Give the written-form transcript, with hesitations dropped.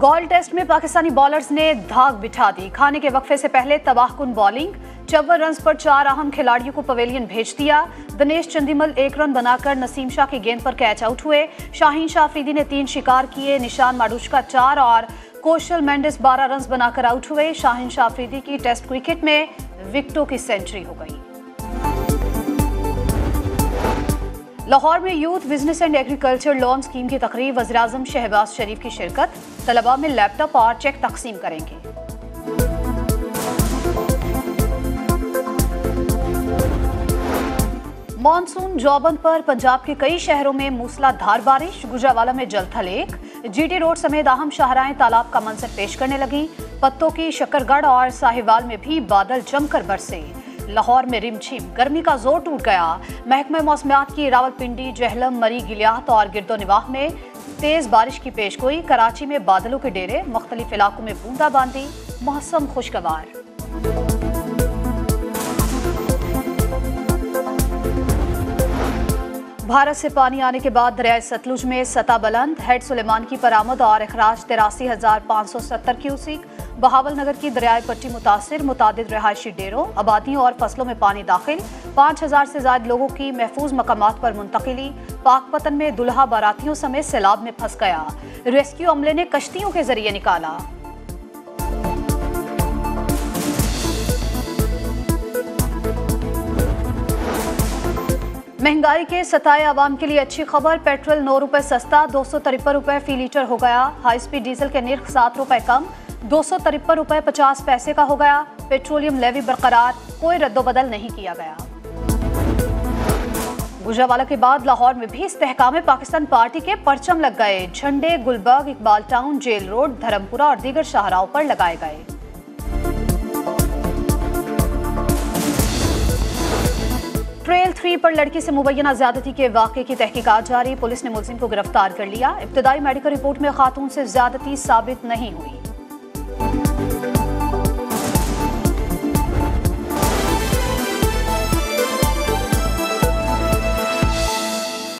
Gall test में Pakistani bowlers ने धाक बिठा दी। खाने के वक्फे से पहले तबाहकुन बॉलिंग, 54 रन पर 4 अहम खिलाड़ियों को पवेलियन भेज दिया। दिनेश चंदीमल 1 रन बनाकर नसीम शाह की गेंद पर कैच आउट हुए। शाहीन शाह अफरीदी ने 3 शिकार किए। निशान माडूशका 4 और कौशल मेंडिस 12 रन बनाकर आउट हुए। शाहीन शाह अफरीदी की टेस्ट क्रिकेट में विकेटों की सेंचुरी हो गई। लाहौर में youth business and agriculture loan scheme की तकरीब, वज़ीर-ए-आज़म शहबाज शरीफ की शिरकत। तलबा में लैपटॉप और चेक तकसीम करेंगे। मॉनसून जौबंद पर पंजाब के कई शहरों में मूसलाधार बारिश। गुजरावाला में जलथल 1, जीटी रोड समेत अहम शाहराएं तालाब का मंजर पेश करने लगी। पत्तों की शकरगढ़ और साहिवाल में भी बादल जमकर बरसे। लाहौर में रिमझिम गर्मी का जोर टूट गया। महकमा मौसमियात की रावलपिंडी, जहलम, मरी, गिलियात और गिरदोनिवाह में तेज बारिश की पेशगोई। कराची में बादलों के डेरे, मुख्तलिफ इलाकों में बूंदाबांदी, मौसम खुशगवार। भारत से पानी आने के बाद दरियाए सतलुज में सतह बुलंद। हेड सुलेमान की बरामद और अखराज 83,570 क्यूसिक। बहावल नगर की दरियाई पट्टी मुतासिर, मुतादिद रिहायशी डेरों, आबादियों और फसलों में पानी दाखिल। 5,000 से ज्यादा लोगों की महफूज मकामात पर मुंतकिली। पाकपतन में दुल्हा बारातियों समेत सैलाब में फंस गया। रेस्क्यू अमले ने कश्तियों के जरिए निकाला। महंगाई के सताए आवाम के लिए अच्छी खबर। पेट्रोल 9 रुपए सस्ता, 253 रुपए फी लीटर हो गया। हाई स्पीड डीजल के निर्ख 7 रुपए कम, 253 रुपए 50 पैसे का हो गया। पेट्रोलियम लेवी बरकरार, कोई रद्दोबदल नहीं किया गया। गुजरावाला के बाद लाहौर में भी इस्तेहकाम पाकिस्तान पार्टी के परचम लग गए। झंडे Gulberg, Iqbal town, jail road, Dharampura और दीगर शाहराहों पर लगाए गए। ट्रेल 3 पर लड़की से मुबैना ज्यादती के वाक़े की तहकीकात जारी। पुलिस ने मुलजिम को गिरफ्तार कर लिया। इब्तदाई मेडिकल रिपोर्ट में खातून से ज्यादती साबित नहीं हुई।